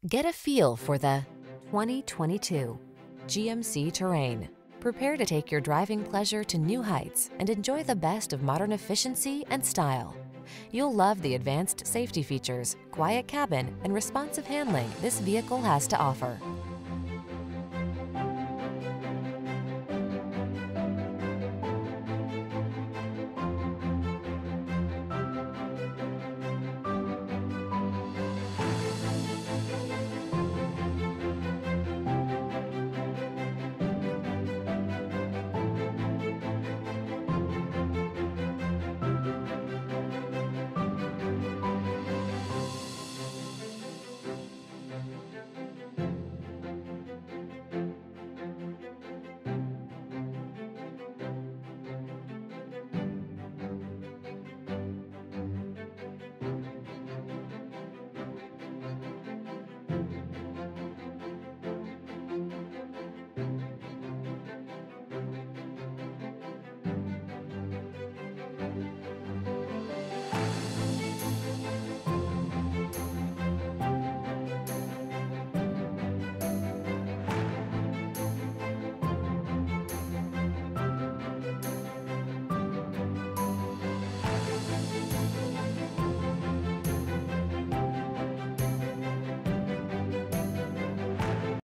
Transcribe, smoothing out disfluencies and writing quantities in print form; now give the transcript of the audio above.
Get a feel for the 2022 GMC Terrain. Prepare to take your driving pleasure to new heights and enjoy the best of modern efficiency and style. You'll love the advanced safety features, quiet cabin, and responsive handling this vehicle has to offer.